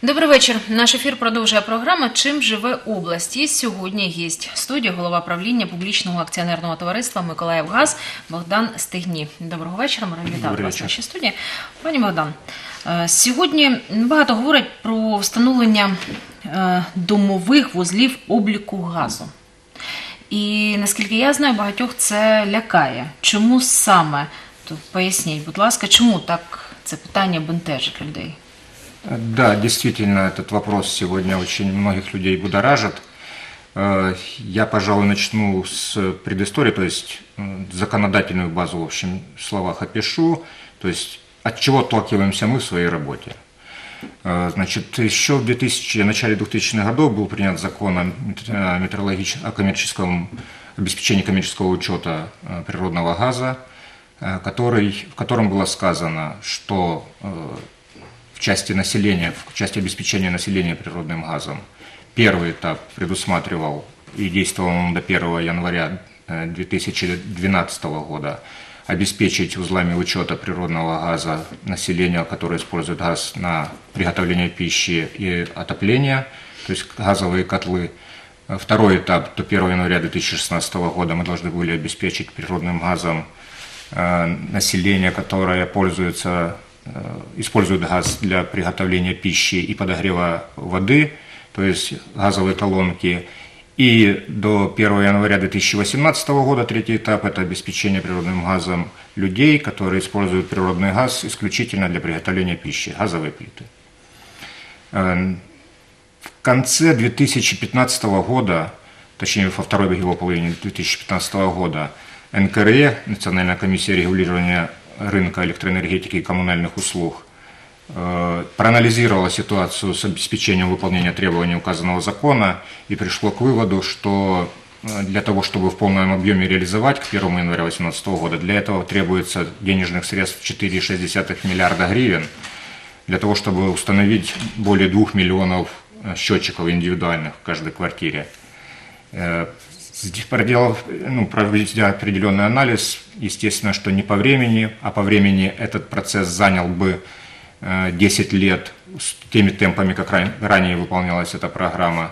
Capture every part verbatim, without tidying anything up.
Добрий вечір. Наш ефір продовжує програма «Чим живе область». І сьогодні гість студії, голова правління публічного акціонерного товариства «Миколаївгаз» Богдан Стегній. Доброго вечора, ми раді вітати вас в нашій студії. Пані Богдан, сьогодні багато говорять про встановлення домових вузлів обліку газу. І, наскільки я знаю, багатьох це лякає. Чому саме? То поясніть, будь ласка, чому так це питання бентежить людей? Да, действительно, этот вопрос сегодня очень многих людей будоражит. Я, пожалуй, начну с предыстории, то есть законодательную базу, в общем, в словах опишу, то есть от чего отталкиваемся мы в своей работе. Значит, еще в в начале двухтысячных годов был принят закон о, метеорологическом, о коммерческом обеспечении коммерческого учета природного газа, который, в котором было сказано, что в части населения, в части обеспечения населения природным газом первый этап предусматривал и действовал он до первого января две тысячи двенадцатого года обеспечить узлами учета природного газа населения, которое использует газ на приготовление пищи и отопление, то есть газовые котлы. Второй этап до первого января две тысячи шестнадцатого года мы должны были обеспечить природным газом население, которое пользуется используют газ для приготовления пищи и подогрева воды, то есть газовые колонки. И до первого января две тысячи восемнадцатого года третий этап – это обеспечение природным газом людей, которые используют природный газ исключительно для приготовления пищи, газовые плиты. В конце две тысячи пятнадцатого года, точнее во второй его половине две тысячи пятнадцатого года, эн ка эр е, Национальная комиссия регулирования рынка электроэнергетики и коммунальных услуг, проанализировала ситуацию с обеспечением выполнения требований указанного закона и пришло к выводу, что для того, чтобы в полном объеме реализовать к первому января две тысячи восемнадцатого года, для этого требуется денежных средств четыре целых шесть десятых миллиарда гривен, для того, чтобы установить более двух миллионов счетчиков индивидуальных в каждой квартире. Проделав, ну, проведя определенный анализ, естественно, что не по времени, а по времени этот процесс занял бы десять лет с теми темпами, как ранее выполнялась эта программа,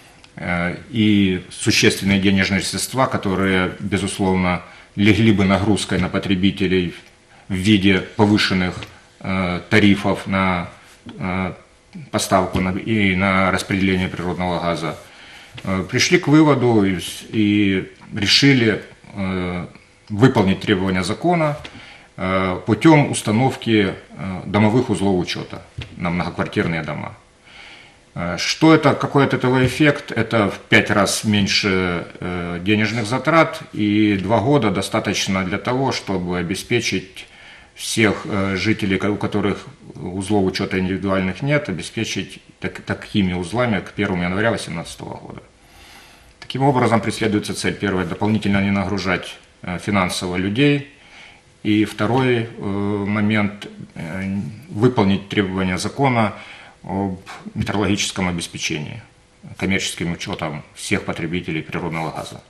и существенные денежные средства, которые, безусловно, легли бы нагрузкой на потребителей в виде повышенных тарифов на поставку и на распределение природного газа, пришли к выводу и решили выполнить требования закона путем установки домовых узлов учета на многоквартирные дома. Что это, какой от этого эффект? Это в пять раз меньше денежных затрат, и два года достаточно для того, чтобы обеспечить всех жителей, у которых узлов учета индивидуальных нет, обеспечить так, такими узлами к первому января две тысячи восемнадцатого года. Таким образом преследуется цель. Первое – дополнительно не нагружать финансово людей. И второй момент – выполнить требования закона об метеорологическом обеспечении, коммерческим учетом всех потребителей природного газа.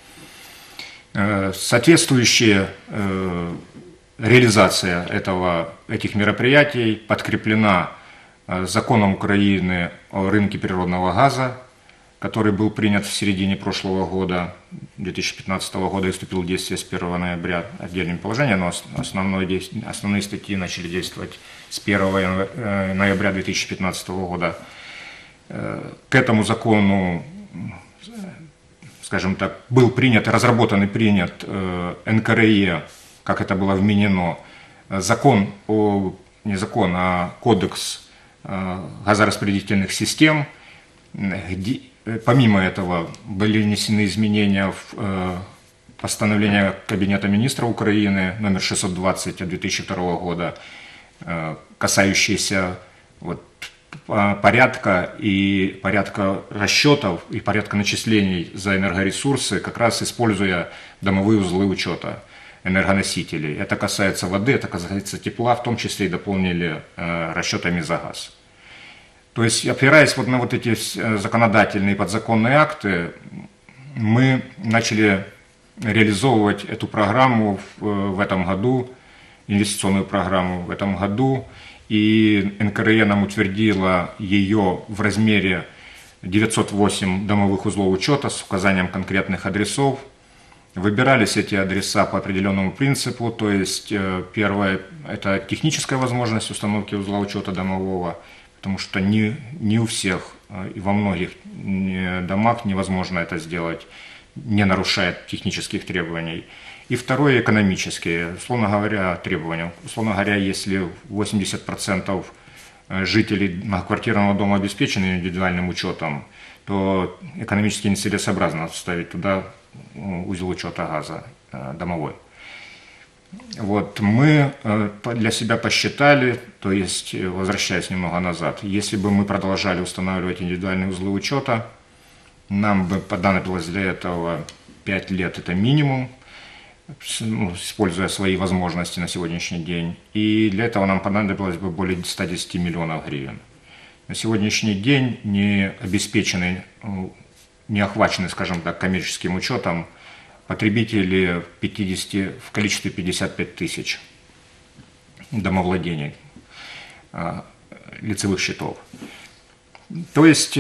Соответствующая реализация этого, этих мероприятий подкреплена законом Украины о рынке природного газа, который был принят в середине прошлого года, две тысячи пятнадцатого года, и вступил в действие с первого ноября отдельным положением, но основные, основные статьи начали действовать с первого ноября две тысячи пятнадцатого года. К этому закону, скажем так, был принят, разработан и принят эн ка эр е, как это было вменено, закон, о, не закон, а кодекс газораспределительных систем, где, помимо этого были внесены изменения в постановление Кабинета министров Украины номер шестьсот двадцать от две тысячи второго года, касающиеся вот, порядка и порядка расчетов и порядка начислений за энергоресурсы, как раз используя домовые узлы учета энергоносителей. Это касается воды, это касается тепла, в том числе и дополнили расчетами за газ. То есть, опираясь вот на вот эти законодательные и подзаконные акты, мы начали реализовывать эту программу в, в этом году, инвестиционную программу в этом году, и эн ка эр е нам утвердила ее в размере девятьсот восемь домовых узлов учета с указанием конкретных адресов. Выбирались эти адреса по определенному принципу, то есть первое – это техническая возможность установки узла учета домового, потому что не, не у всех и во многих домах невозможно это сделать, не нарушая технических требований. И второе – экономические, условно говоря, требования. Условно говоря, если восемьдесят процентов жителей многоквартирного дома обеспечены индивидуальным учетом, то экономически нецелесообразно вставить туда узел учета газа домовой. Вот, мы для себя посчитали, то есть, возвращаясь немного назад, если бы мы продолжали устанавливать индивидуальные узлы учета, нам бы понадобилось для этого пять лет, это минимум, используя свои возможности на сегодняшний день. И для этого нам понадобилось бы более ста десяти миллионов гривен. На сегодняшний день не обеспеченный, не охваченный, скажем так, коммерческим учетом потребители пятьдесят, в количестве пятьдесят пять тысяч домовладений, лицевых счетов. То есть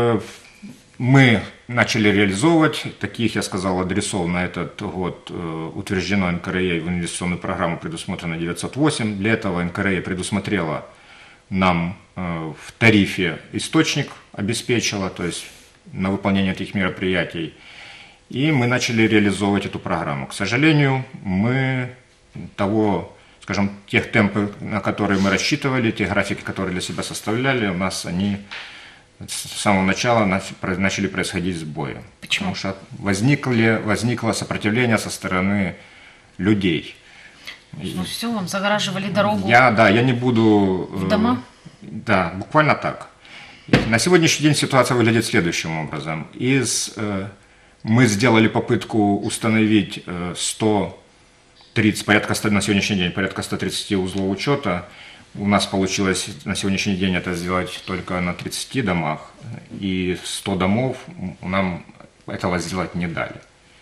мы начали реализовывать, таких, я сказал, адресов на этот год утверждено эн ка эр е в инвестиционную программу предусмотрено девятьсот восемь. Для этого эн ка эр е предусмотрела нам в тарифе источник, обеспечила, то есть на выполнение этих мероприятий. И мы начали реализовывать эту программу. К сожалению, мы того, скажем, тех темпы, на которые мы рассчитывали, те графики, которые для себя составляли, у нас они с самого начала начали происходить сбои. Почему? Потому что возникли, возникло сопротивление со стороны людей. Ну все, вам загораживали дорогу. Я, да, я не буду... В дома? Да, буквально так. На сегодняшний день ситуация выглядит следующим образом. Из... Мы сделали попытку установить сто тридцать, порядка ста, на сегодняшний день порядка ста тридцати узлов учета. У нас получилось на сегодняшний день это сделать только на тридцати домах, и сто домов нам этого сделать не дали.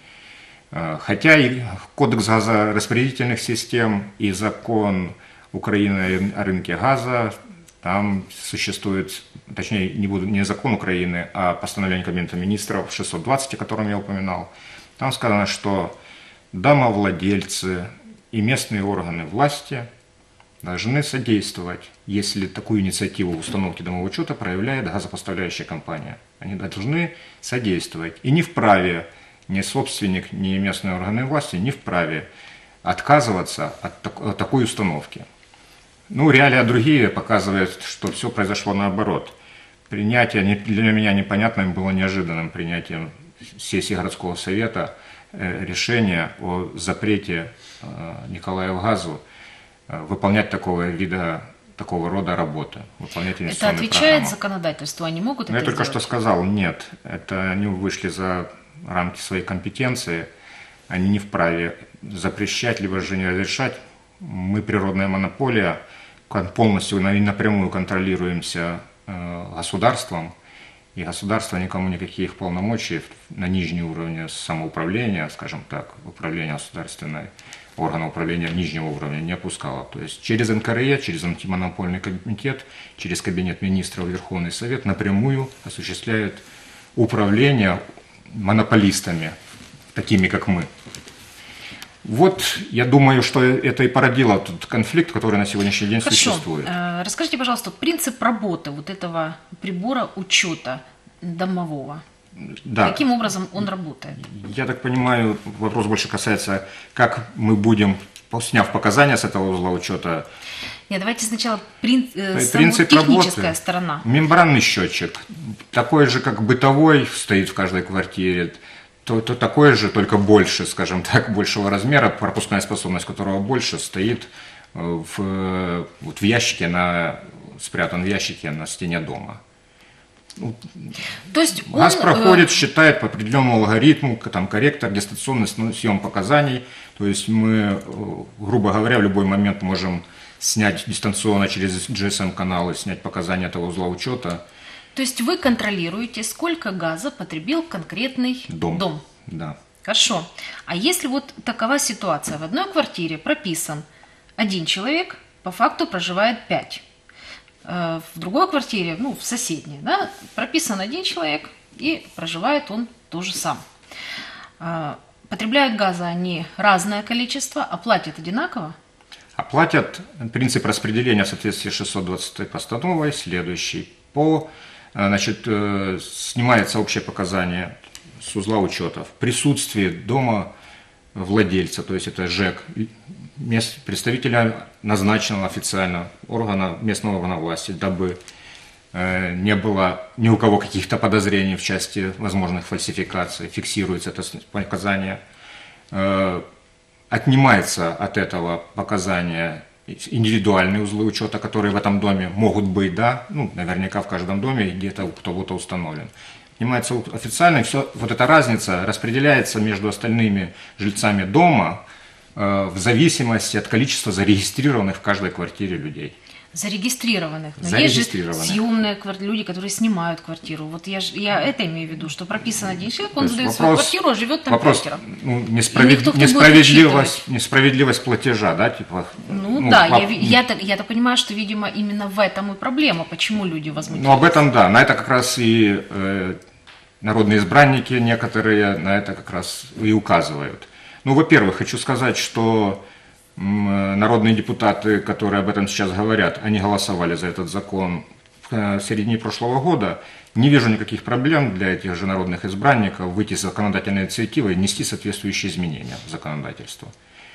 Хотя и Кодекс газораспределительных систем и закон Украины о рынке газа, там существует, точнее, не, буду, не закон Украины, а постановление Кабинета министров шестьсот двадцать, о котором я упоминал. Там сказано, что домовладельцы и местные органы власти должны содействовать, если такую инициативу установки домового учета проявляет газопоставляющая компания. Они должны содействовать. И не вправе ни собственник, ни местные органы власти не вправе отказываться от, так, от такой установки. Ну, реалии другие показывают, что все произошло наоборот. Принятие, для меня непонятным было неожиданным принятием сессии городского совета решения о запрете Николаевгазу выполнять такого вида, такого рода работы. Выполнять это отвечает программу. Законодательству? Они могут это Я сделать? только что сказал, нет. Это они вышли за рамки своей компетенции. Они не вправе запрещать, либо же не разрешать. Мы природная монополия, полностью и напрямую контролируемся государством, и государство никому никаких полномочий на нижнем уровне самоуправления, скажем так, управления государственной, органа управления нижнего уровня не опускало. То есть через эн ка эр е, через антимонопольный комитет, через Кабинет министров, Верховный Совет напрямую осуществляют управление монополистами, такими как мы. Вот, я думаю, что это и породило тот конфликт, который на сегодняшний день Хорошо. существует. Расскажите, пожалуйста, принцип работы вот этого прибора учета домового. Да. Каким образом он работает? Я так понимаю, вопрос больше касается, как мы будем, сняв показания с этого узла учета. Нет, давайте сначала прин... принцип техническая работы. Сторона. Мембранный счетчик, такой же, как бытовой, стоит в каждой квартире. То, то такое же, только больше, скажем так, большего размера, пропускная способность которого больше, стоит в, вот в ящике, на, спрятан в ящике на стене дома. Ну, то есть газ он, проходит, э... считает по определенному алгоритму, там корректор, дистанционный съем показаний. То есть мы, грубо говоря, в любой момент можем снять дистанционно через джи эс эм-каналы, снять показания этого узла учета. То есть вы контролируете, сколько газа потребил конкретный дом. дом. Да. Хорошо. А если вот такова ситуация, в одной квартире прописан один человек, по факту проживает пять. э, в другой квартире, ну, в соседней, да, прописан один человек, и проживает он тоже сам. Э, потребляют газа они разное количество, а платят одинаково? Оплатят принцип распределения в соответствии с шестьсот двадцатой постановой следующий. По, значит, снимается общее показание с узла учета в присутствии дома владельца, то есть это ЖЭК, мест, представителя назначенного официально органа, местного органа власти, дабы не было ни у кого каких-то подозрений в части возможных фальсификаций, фиксируется это показание. Отнимается от этого показания индивидуальные узлы учета, которые в этом доме могут быть, да, ну, наверняка в каждом доме где-то у кого-то установлен. Отнимается официально, и все, вот эта разница распределяется между остальными жильцами дома э, в зависимости от количества зарегистрированных в каждой квартире людей. Зарегистрированных. Но Зарегистрированных. Есть же съемные квартиры, люди, которые снимают квартиру. Вот я, ж, я это имею в виду, что прописан один человек, он сдает свою квартиру, а живет там вопрос, пятеро. Ну, несправед... несправедливость, несправедливость платежа, да, типа. Ну, ну да, по... я, я, так, я так понимаю, что, видимо, именно в этом и проблема, почему люди возмутились. Ну, об этом, да, на это как раз и э, народные избранники некоторые на это как раз и указывают. Ну, во-первых, хочу сказать, что народные депутаты, которые об этом сейчас говорят, они голосовали за этот закон в середине прошлого года. Не вижу никаких проблем для этих же народных избранников выйти с законодательной инициативой и внести соответствующие изменения в законодательство.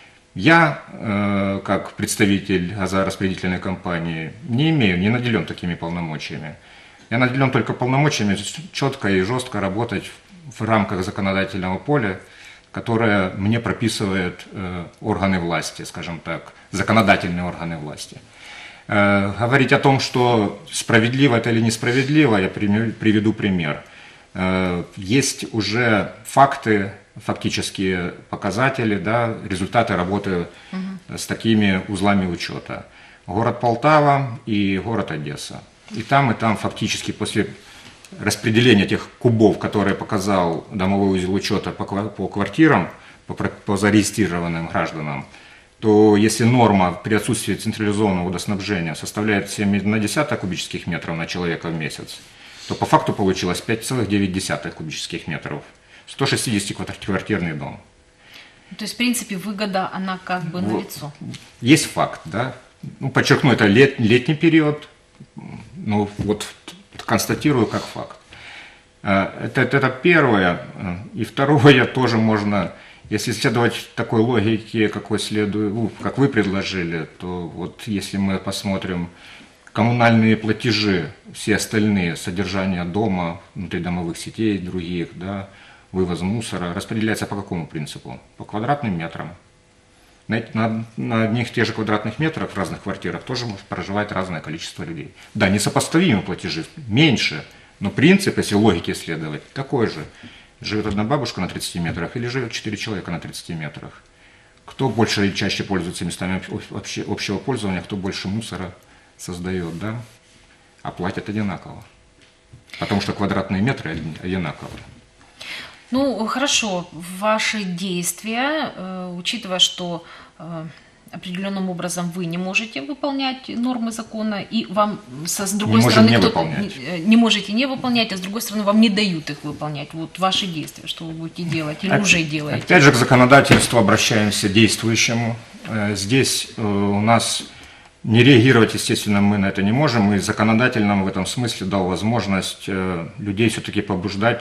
Я, э, как представитель газораспределительной компании, не имею, не наделен такими полномочиями. Я наделен только полномочиями четко и жестко работать в рамках законодательного поля, которое мне прописывают э, органы власти, скажем так, законодательные органы власти. Э, говорить о том, что справедливо это или несправедливо, я приведу пример. Э, есть уже факты, фактические показатели, да, результаты работы угу. с такими узлами учета. Город Полтава и город Одесса. И там, и там фактически после распределение тех кубов, которые показал домовой узел учета по, по квартирам, по, по зарегистрированным гражданам, то если норма при отсутствии централизованного водоснабжения составляет семь целых одна десятая кубических метров на человека в месяц, то по факту получилось пять целых девять десятых кубических метров. сто шестидесятиквартирный дом. То есть, в принципе, выгода, она как бы вот. налицо. Есть факт, да. Ну, подчеркну, это лет, летний период, ну, вот констатирую как факт. Это, это первое. И второе тоже можно, если следовать такой логике, какой следует, ну, как вы предложили, то вот если мы посмотрим коммунальные платежи, все остальные, содержание дома, внутридомовых сетей, других, да, вывоз мусора, распределяется по какому принципу? По квадратным метрам. На, на, на одних и тех же квадратных метрах в разных квартирах тоже проживает разное количество людей. Да, несопоставимые платежи, меньше, но принцип, если логике следовать, такой же. Живет одна бабушка на тридцати метрах или живет четыре человека на тридцати метрах. Кто больше или чаще пользуется местами общего пользования, кто больше мусора создает, да, а платят одинаково. Потому что квадратные метры одинаковые. Ну, хорошо, ваши действия, э, учитывая, что э, определенным образом вы не можете выполнять нормы закона, и вам, со, с другой не стороны, не, кто не, не можете не выполнять, а с другой стороны, вам не дают их выполнять. Вот ваши действия, что вы будете делать или Оп- уже делаете? Опять же, к законодательству обращаемся действующему. Здесь э, у нас не реагировать, естественно, мы на это не можем, и законодатель нам в этом смысле дал возможность э, людей все-таки побуждать,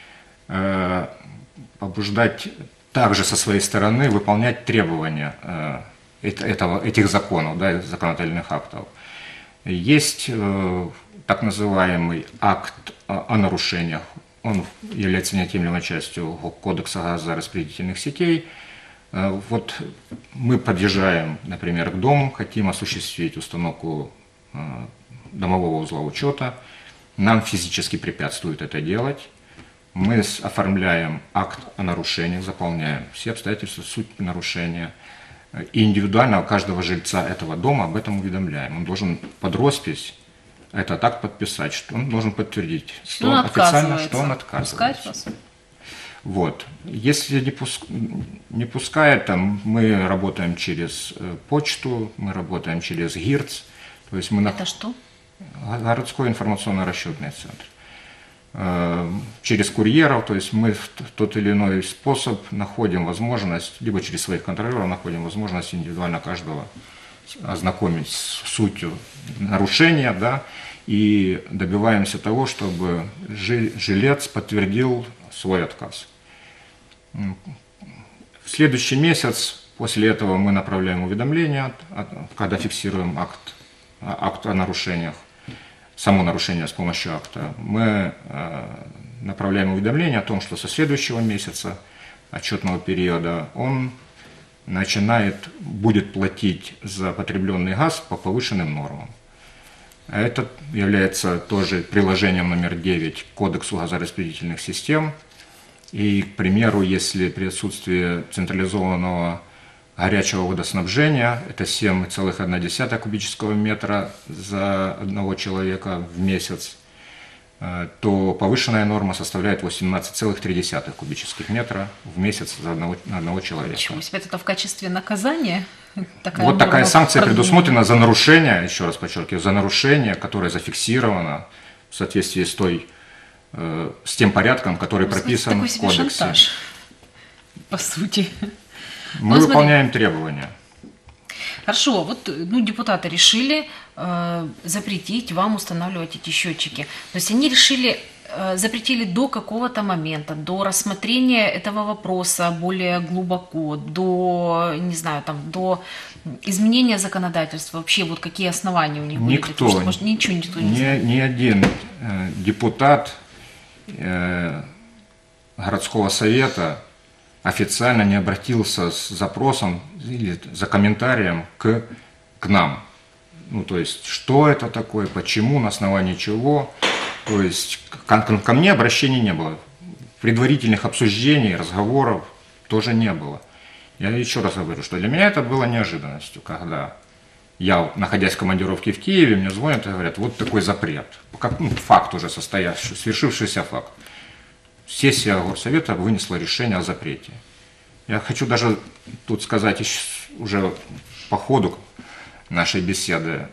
побуждать также со своей стороны выполнять требования этого, этих законов, да, законодательных актов. Есть так называемый акт о нарушениях, он является неотъемлемой частью Кодекса газораспределительных сетей. Вот мы подъезжаем, например, к дому, хотим осуществить установку домового узла учета, нам физически препятствуют это делать. Мы оформляем акт о нарушениях, заполняем все обстоятельства, суть нарушения. И индивидуально каждого жильца этого дома об этом уведомляем. Он должен под роспись этот акт подписать, что он должен подтвердить, что он официально, что он отказывается. Вас. Вот. Если не, пуск... не пускает, там, мы работаем через почту, мы работаем через ГИРЦ. То есть мы Это на... что? городской информационно-расчетный центр. Через курьеров, то есть мы в тот или иной способ находим возможность, либо через своих контролеров находим возможность индивидуально каждого ознакомить с сутью нарушения, да, и добиваемся того, чтобы жилец подтвердил свой отказ. В следующий месяц после этого мы направляем уведомление, когда фиксируем акт, акт о нарушениях, само нарушение с помощью акта. Мы направляем уведомление о том, что со следующего месяца отчетного периода он начинает, будет платить за потребленный газ по повышенным нормам. Это является тоже приложением номер девять к Кодексу газораспределительных систем. И, к примеру, если при отсутствии централизованного горячего водоснабжения, это семь целых одна десятая кубического метра за одного человека в месяц, то повышенная норма составляет восемнадцать целых три десятых кубических метра в месяц за одного, на одного человека. Почему? Это в качестве наказания? Такая вот такая санкция продумана. предусмотрена за нарушение, еще раз подчеркиваю, за нарушение, которое зафиксировано в соответствии с, той, э, с тем порядком, который ну, прописан такой в себе кодексе. Шантаж, по сути. Мы ну, выполняем смотри. требования. Хорошо, вот ну, депутаты решили э, запретить вам устанавливать эти счетчики. То есть они решили, э, запретили до какого-то момента, до рассмотрения этого вопроса более глубоко, до, не знаю, там, до изменения законодательства. Вообще, вот какие основания у них были? Никто, Потому что, может, ничего никто не ни, знает. ни один э, депутат э, городского совета официально не обратился с запросом или за комментарием к, к нам. Ну, то есть, что это такое, почему, на основании чего. То есть, ко, ко мне обращений не было. Предварительных обсуждений, разговоров тоже не было. Я еще раз говорю, что для меня это было неожиданностью, когда я, находясь в командировке в Киеве, мне звонят и говорят, вот такой запрет. Как, ну, факт уже состоявшийся, свершившийся факт. Сессия горсовета вынесла решение о запрете. Я хочу даже тут сказать уже по ходу нашей беседы,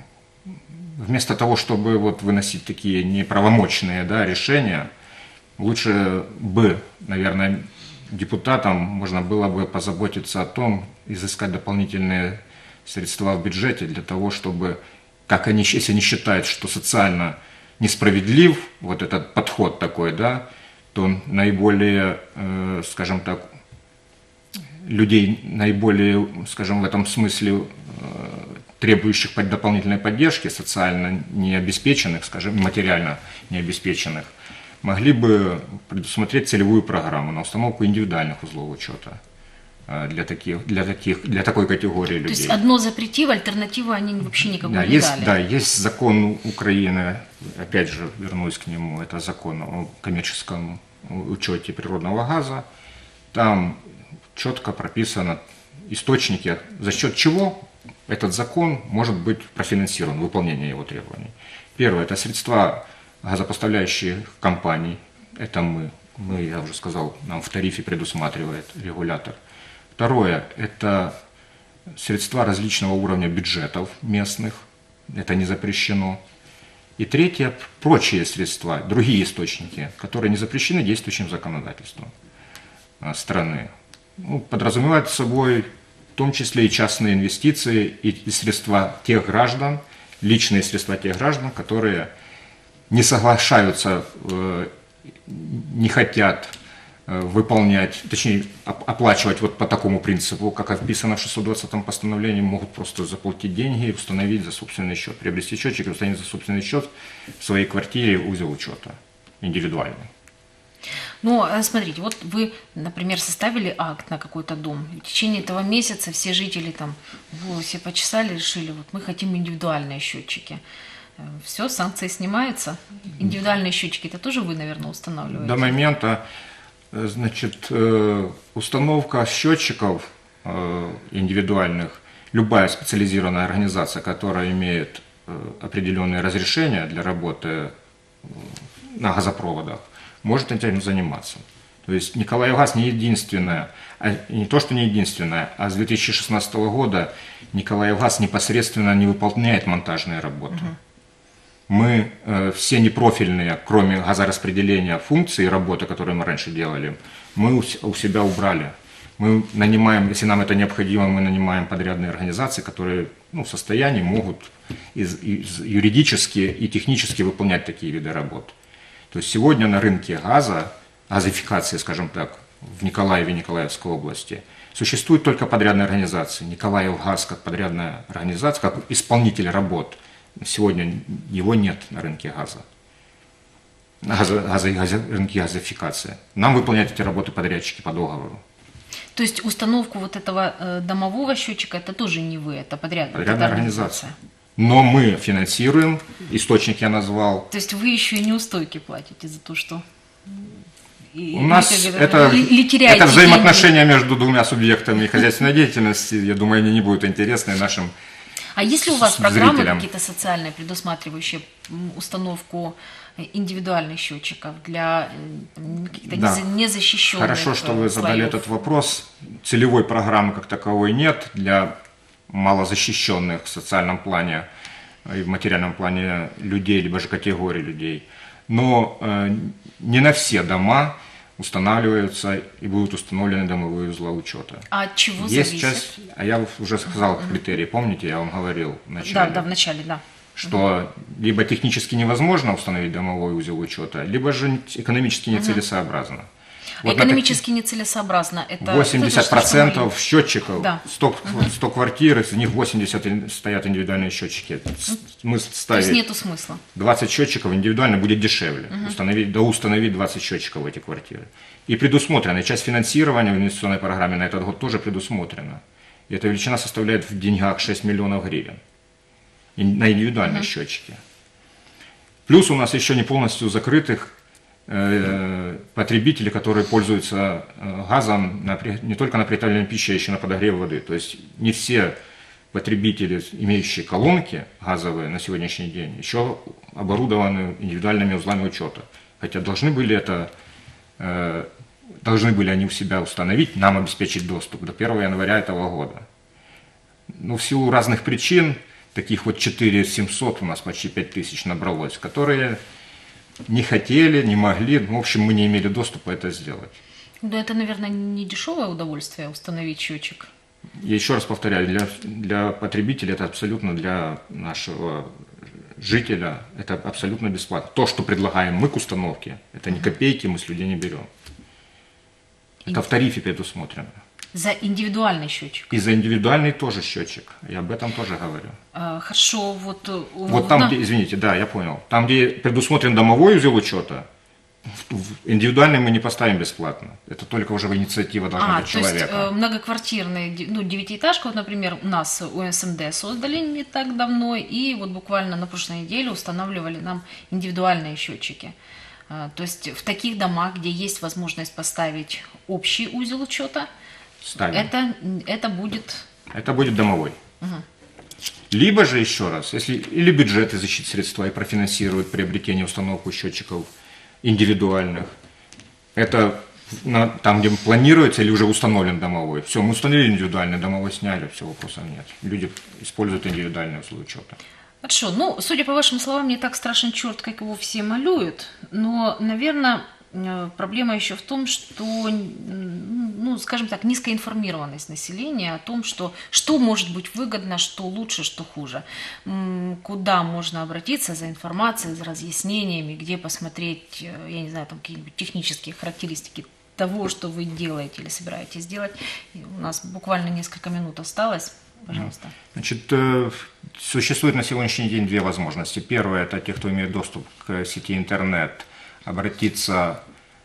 вместо того, чтобы вот выносить такие неправомочные, да, решения, лучше бы, наверное, депутатам можно было бы позаботиться о том, изыскать дополнительные средства в бюджете для того, чтобы, как они, если они считают, что социально несправедлив вот этот подход такой, да, то наиболее, э, скажем так, людей наиболее, скажем, в этом смысле э, требующих дополнительной поддержки, социально необеспеченных, скажем, материально необеспеченных, могли бы предусмотреть целевую программу на установку индивидуальных узлов учета э, для, таких, для, таких, для такой категории людей. То есть одно запретив, альтернативы они вообще никакой да, не есть, дали? Да, есть закон Украины, опять же вернусь к нему, это закон о коммерческом учете природного газа. Там четко прописано источники, за счет чего этот закон может быть профинансирован, выполнение его требований. Первое – это средства газопоставляющих компаний, это мы, мы, я уже сказал, нам в тарифе предусматривает регулятор. Второе – это средства различного уровня бюджетов местных, это не запрещено. И третье – прочие средства, другие источники, которые не запрещены действующим законодательством страны. Ну, подразумевают собой в том числе и частные инвестиции, и, и средства тех граждан, личные средства тех граждан, которые не соглашаются, э, не хотят э, выполнять, точнее оплачивать вот по такому принципу, как описано в шестьсот двадцатом постановлении, могут просто заплатить деньги и установить за собственный счет, приобрести счетчик и установить за собственный счет в своей квартире узел учета индивидуальный. Ну, смотрите, вот вы, например, составили акт на какой-то дом. В течение этого месяца все жители там в волосе почесали, решили, вот мы хотим индивидуальные счетчики. Все, санкции снимаются. Индивидуальные счетчики это тоже вы, наверное, устанавливаете? До момента, значит, установка счетчиков индивидуальных, любая специализированная организация, которая имеет определенные разрешения для работы на газопроводах, может этим заниматься. То есть Николаевгаз не единственная, а не то, что не единственная, а с две тысячи шестнадцатого года Николаевгаз непосредственно не выполняет монтажные работы. Угу. Мы э, все непрофильные, кроме газораспределения функций и работы, которые мы раньше делали, мы у, у себя убрали. Мы нанимаем, если нам это необходимо, мы нанимаем подрядные организации, которые ну, в состоянии могут из, из, юридически и технически выполнять такие виды работ. То есть сегодня на рынке газа, газификации, скажем так, в Николаеве и Николаевской области, существуют только подрядные организации. Николаевгаз как подрядная организация, как исполнитель работ. Сегодня его нет на рынке газа, на газо, газо, газо, рынке газификации. Нам выполнять эти работы подрядчики по договору. То есть установку вот этого э, домового счетчика это тоже не вы, это подряд, подрядная организация. Но мы финансируем, источник я назвал. То есть вы еще и неустойки платите за то, что... И, У нас или, это, или это взаимоотношения деньги между двумя субъектами хозяйственной деятельности. Я думаю, они не будут интересны нашим А есть ли у вас программы зрителям. какие-то социальные, предусматривающие установку индивидуальных счетчиков для каких-то да. незащищенных Хорошо, что вы задали слоев? этот вопрос. Целевой программы как таковой нет для малозащищенных в социальном плане и в материальном плане людей, либо же категорий людей. Но э, не на все дома устанавливаются и будут установлены домовые узлы учета. А от чего Есть зависит? часть, а я уже сказал критерии, помните, я вам говорил в начале. Да, да, в начале, да. Что либо технически невозможно установить домовой узел учета, либо же экономически нецелесообразно. Вот экономически нецелесообразно. Это восемьдесят процентов счетчиков, да. сто, сто квартир, из них восемьдесят стоят индивидуальные счетчики. Мы ставим То есть нету смысла. двадцать счетчиков индивидуально будет дешевле. Угу. Установить, да установить двадцать счетчиков в эти квартиры. И предусмотрена, часть финансирования в инвестиционной программе на этот год тоже предусмотрена. И эта величина составляет в деньгах шесть миллионов гривен на индивидуальные угу. счетчики. Плюс у нас еще не полностью закрытых потребители, которые пользуются газом на, не только на приготовление пищи, а еще на подогрев воды. То есть не все потребители, имеющие колонки газовые на сегодняшний день, еще оборудованы индивидуальными узлами учета. Хотя должны были это, должны были они у себя установить, нам обеспечить доступ до первого января этого года. Но в силу разных причин, таких вот четыре тысячи семьсот, у нас почти пять тысяч набралось, которые не хотели, не могли, в общем, мы не имели доступа это сделать. Да, это, наверное, не дешевое удовольствие установить счетчик. Я еще раз повторяю, для, для потребителя это абсолютно, для нашего жителя, это абсолютно бесплатно. То, что предлагаем мы к установке, это ни копейки мы с людей не берем. Это и в тарифе предусмотрено. За индивидуальный счетчик. И за индивидуальный тоже счетчик. Я об этом тоже говорю. А, хорошо, вот... Вот там, где, извините, да, я понял. Там, где предусмотрен домовой узел учета, индивидуальный мы не поставим бесплатно. Это только уже инициатива должна а, быть человека. То есть многоквартирный, ну, девятиэтажка, вот, например, у нас у эс эм дэ создали не так давно, и вот буквально на прошлой неделе устанавливали нам индивидуальные счетчики. То есть в таких домах, где есть возможность поставить общий узел учета, Это, это будет... Это будет домовой. Угу. Либо же, еще раз, если или бюджет изыщет средства и профинансирует приобретение, установку счетчиков индивидуальных, это на, там, где планируется или уже установлен домовой. Все, мы установили индивидуальный, домовой сняли, все, вопросов нет. Люди используют индивидуальные узлы учета. Хорошо, ну, судя по вашим словам, не так страшен черт, как его все малюют, но, наверное... Проблема еще в том, что, ну, скажем так, низкая информированность населения о том, что, что может быть выгодно, что лучше, что хуже. Куда можно обратиться за информацией, за разъяснениями, где посмотреть, я не знаю, там какие-нибудь технические характеристики того, что вы делаете или собираетесь делать. У нас буквально несколько минут осталось. Пожалуйста. Значит, существует на сегодняшний день две возможности. Первое – это те, кто имеет доступ к сети интернет, обратиться,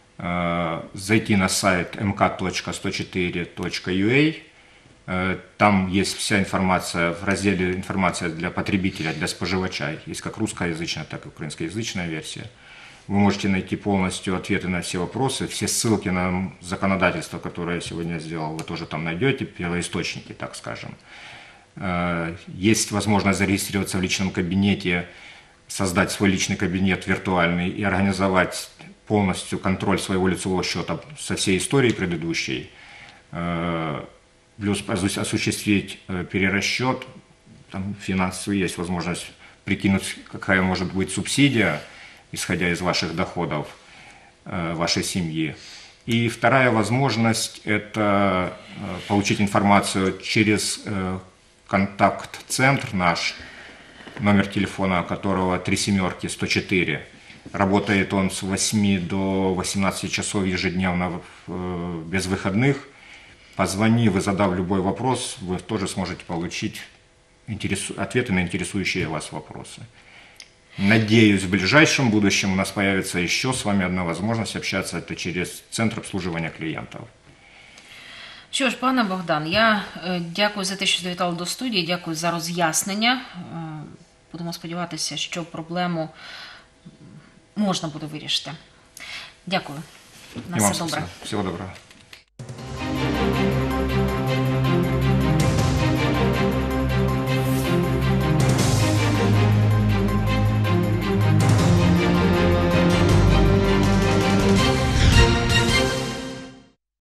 э, зайти на сайт эм кат точка сто четыре точка ю а. Э, там есть вся информация в разделе «Информация для потребителя», для споживача. Есть как русскоязычная, так и украинскоязычная версия. Вы можете найти полностью ответы на все вопросы. Все ссылки на законодательство, которое я сегодня сделал, вы тоже там найдете, первоисточники, так скажем. Э, есть возможность зарегистрироваться в личном кабинете, создать свой личный кабинет виртуальный и организовать полностью контроль своего лицевого счета со всей историей предыдущей, плюс осуществить перерасчет, там финансовый есть возможность прикинуть, какая может быть субсидия, исходя из ваших доходов, вашей семьи. И вторая возможность – это получить информацию через контакт-центр наш, номер телефона которого три семерки сто четыре. Работает он с восьми до восемнадцати часов ежедневно, без выходных. Позвонив и задав любой вопрос, вы тоже сможете получить интересу... ответы на интересующие вас вопросы. Надеюсь, в ближайшем будущем у нас появится еще с вами одна возможность общаться, это через Центр обслуживания клиентов. Що ж, пане Богдан, я е, дякую за те, що завітали до студії, дякую за роз'яснення. Е, будемо сподіватися, що проблему можна буде вирішити. Дякую. На І вам все добре. Всього доброго.